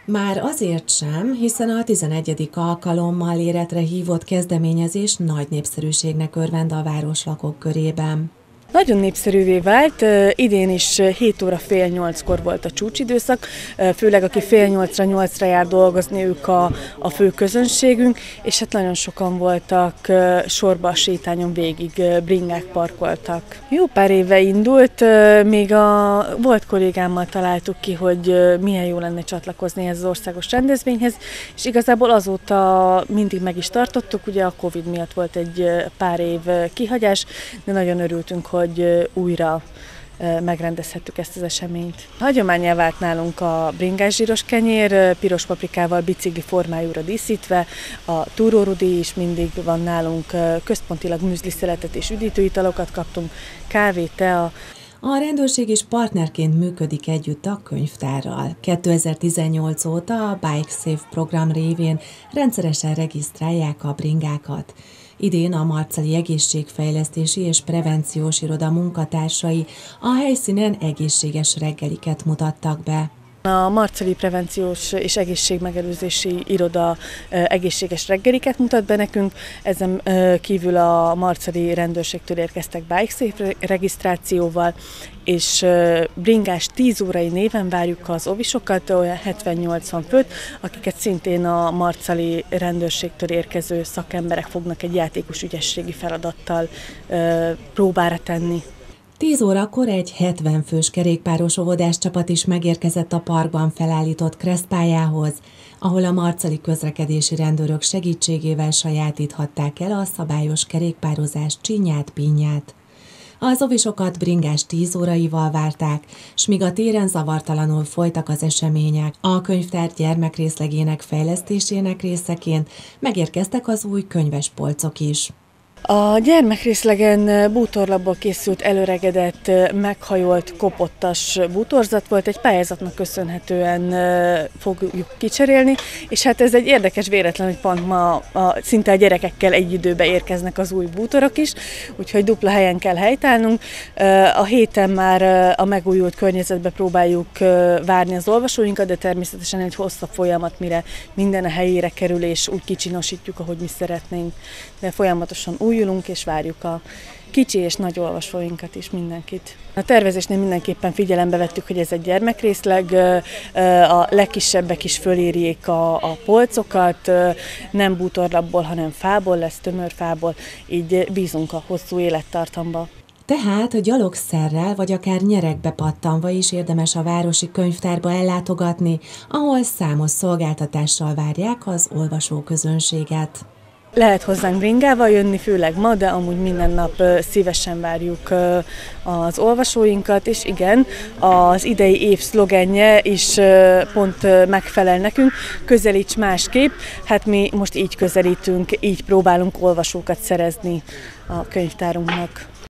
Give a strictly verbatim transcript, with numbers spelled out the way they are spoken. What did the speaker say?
Már azért sem, hiszen a tizenegyedik alkalommal életre hívott kezdeményezés nagy népszerűségnek örvend a városlakók körében. Nagyon népszerűvé vált, idén is hét óra fél nyolckor volt a csúcsidőszak, főleg aki fél nyolcra, nyolcra jár dolgozni, ők a, a fő közönségünk, és hát nagyon sokan voltak sorba a sétányon végig, bringák parkoltak. Jó pár éve indult, még a volt kollégámmal találtuk ki, hogy milyen jó lenne csatlakozni ez az országos rendezvényhez, és igazából azóta mindig meg is tartottuk, ugye a Covid miatt volt egy pár év kihagyás, de nagyon örültünk, hogy hogy újra megrendezhettük ezt az eseményt. Hagyománnyá vált nálunk a bringás zsíros kenyér, piros paprikával bicikli formájúra díszítve, a túrórudi is mindig van nálunk, központilag műzliszeletet és üdítőitalokat kaptunk, kávé, tea. A rendőrség is partnerként működik együtt a könyvtárral. kétezer-tizennyolc óta a Bike Safe program révén rendszeresen regisztrálják a bringákat. Idén a Marcali Egészségfejlesztési és Prevenciós Iroda munkatársai a helyszínen egészséges reggeliket mutattak be. A Marcali Prevenciós és Egészségmegelőzési Iroda egészséges reggeliket mutat be nekünk, ezen kívül a marcali rendőrségtől érkeztek Bike Safe regisztrációval, és bringás tíz órai néven várjuk az ovisokat, olyan hetven-nyolcvan főt, akiket szintén a marcali rendőrségtől érkező szakemberek fognak egy játékos ügyességi feladattal próbára tenni. tíz órakor egy hetven fős kerékpáros óvodás csapat is megérkezett a parkban felállított keresztpályához, ahol a marcali közlekedési rendőrök segítségével sajátíthatták el a szabályos kerékpározás csinyát-pinnyát. Az ovisokat bringás tíz óraival várták, s míg a téren zavartalanul folytak az események, a könyvtár gyermekrészlegének fejlesztésének részeként megérkeztek az új könyvespolcok is. A gyermekrészlegen bútorlapból készült előregedett, meghajolt, kopottas bútorzat volt, egy pályázatnak köszönhetően fogjuk kicserélni, és hát ez egy érdekes véletlen, hogy pont ma a, szinte a gyerekekkel egy időben érkeznek az új bútorok is, úgyhogy dupla helyen kell helytállnunk. A héten már a megújult környezetbe próbáljuk várni az olvasóinkat, de természetesen egy hosszabb folyamat, mire minden a helyére kerül, és úgy kicsinosítjuk, ahogy mi szeretnénk, de folyamatosan új Újulunk és várjuk a kicsi és nagy olvasóinkat is, mindenkit. A tervezésnél mindenképpen figyelembe vettük, hogy ez egy gyermekrészleg, a legkisebbek is fölérjék a, a polcokat, nem bútorlapból, hanem fából lesz, tömör fából, így bízunk a hosszú élettartamba. Tehát a gyalogszerrel vagy akár nyeregbe pattanva is érdemes a városi könyvtárba ellátogatni, ahol számos szolgáltatással várják az olvasóközönséget. Lehet hozzánk bringával jönni, főleg ma, de amúgy minden nap szívesen várjuk az olvasóinkat, és igen, az idei év szlogenje is pont megfelel nekünk, közelíts másképp, hát mi most így közelítünk, így próbálunk olvasókat szerezni a könyvtárunknak.